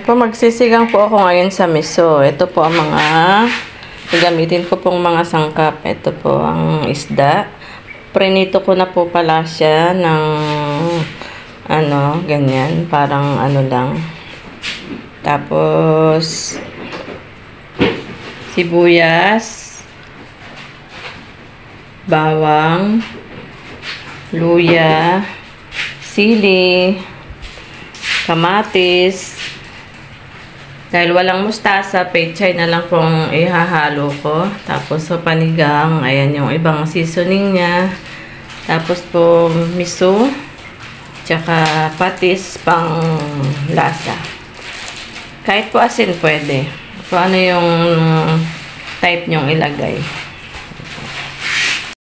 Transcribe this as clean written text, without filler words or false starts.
Ayan po, magsisigang po ako ngayon sa miso. Ito po ang mga gagamitin ko pong mga sangkap. Ito po ang isda. Prinito ko na po pala siya ng ganyan. Parang lang. Tapos sibuyas, bawang, luya, sili, kamatis. Dahil walang mustasa, pechay na lang pong ihahalo ko. Tapos sa panigang, ayan yung ibang seasoning niya. Tapos po miso, tsaka patis pang lasa. Kahit po asin pwede. Kung ano yung type nyong ilagay.